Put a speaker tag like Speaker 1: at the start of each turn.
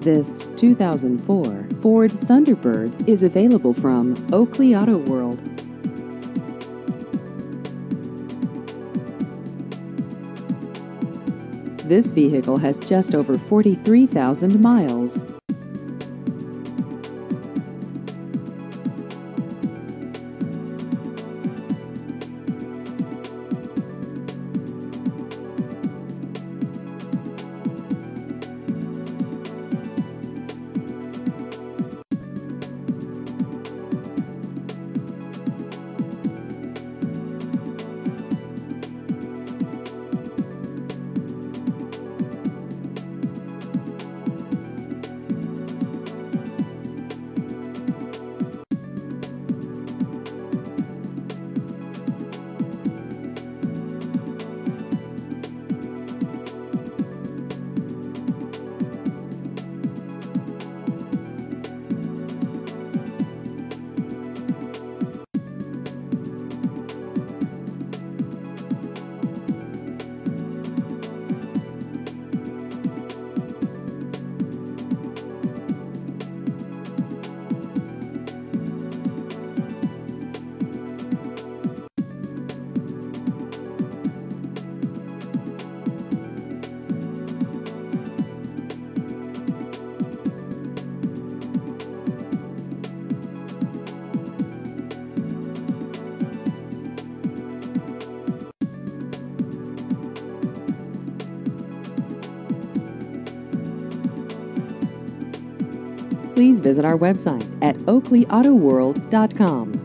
Speaker 1: This 2004 Ford Thunderbird is available from Oakley Auto World. This vehicle has just over 43,000 miles. Please visit our website at oakleyautoworld.com.